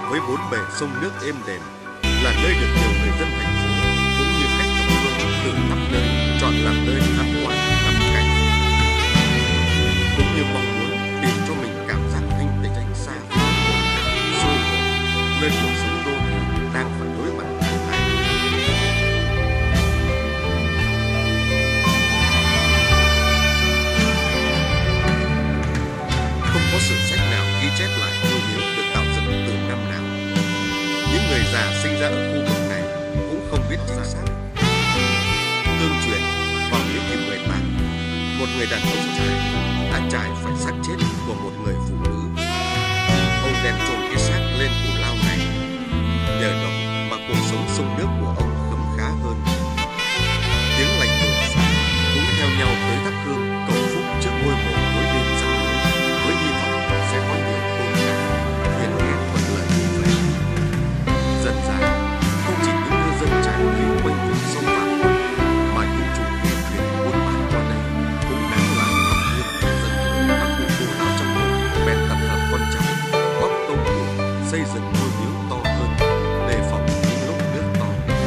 với bốn bề sông nước êm đềm, là nơi được nhiều người dân thành phố cũng như khách thập phương từ khắp nơi chọn làm nơi tham quan ngắm cảnh, cũng như mong muốn tìm cho mình cảm giác thanh tịnh tránh xa với ồn ào sôi nổi nơi cuộc sống đô thị đang phải đối mặt hàng ngày. Không có sử sách nào ghi chép lại ngôi miếu được tạo dựng từ năm nào. Những người già sinh ra ở khu vực này cũng không biết chính xác. Tương truyền vào thế kỷ 18, một người đàn ông đã trải phải xác chết của một người phụ nữ. Ông đem chôn cái xác lên cù lao này. Nhờ đó mà cuộc sống sông nước của ông khấm khá hơn. Tiếng lành đồn xa cũng theo nhau tới thắp hương cầu phúc trước ngôi mộ cuối đêm rằm lưới, với hy vọng sẽ có nhiều tôm cá thuyền nghèo thuận lợi như vậy. Dần dà, không chỉ những ngư dân trải thuyền quanh vùng sông Vạn Quận, mà những chủ ghe thuyền buôn bán qua đây cũng đáng lại học nguyên nhân dân các cụ cô lão trong vùng bèn tập hợp con cháu góp công của xây dựng ngôi miếu to hơn để phòng những lúc nước to.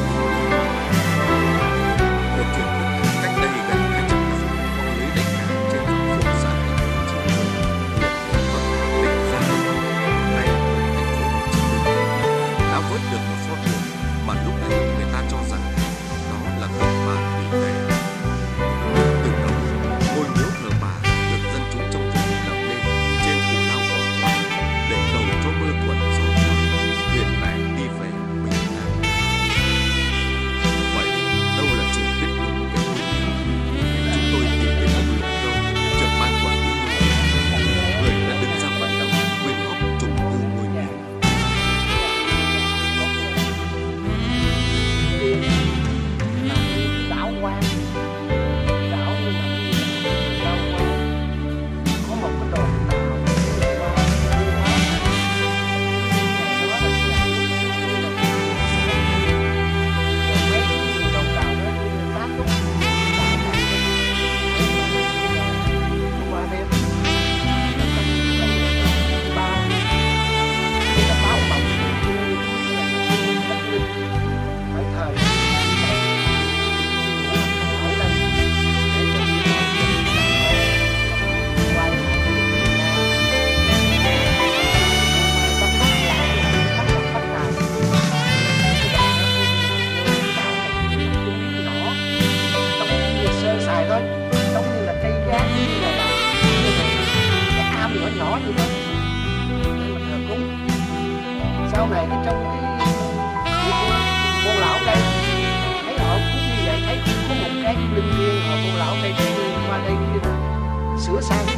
Một truyền thuyết cách đây gần 200 năm, có lưới đánh cá trên vùng phượng xã Thị Trấn Chí Minh, huyện Phú Thuận, tỉnh Gia Lai, nay ở thành phố Hồ Chí Minh, đã vớt được một pho tượng mà lúc ấy người ta cho rằng đó là tượng bà Thủy Tề. Từ đó, ngôi miếu thờ bà được dân chúng trong vùng lập lên trên cù lao vỏ quán để cầu cho mưa thuận gió hòa, thuyền bè đi về bình an. Vậy đâu là truyền thuyết đúng về ngôi miếu? Chúng tôi tìm đến ông Lục Câu, trưởng ban quản lý ngôi miếu, người đã đứng ra vận động quyên góp trùng tu ngôi miếu. Đảo quan, đảo như là đảo quan, có một cái đồn tàu thôi, giống như là cây gác, như là cái ao nhỏ nhỏ như thế để mình thờ cúng. Sau này cái trong cái cô lão đây thấy họ cũng như vậy, thấy cũng có một cái linh thiêng, họ cô lão đây qua đây sửa sang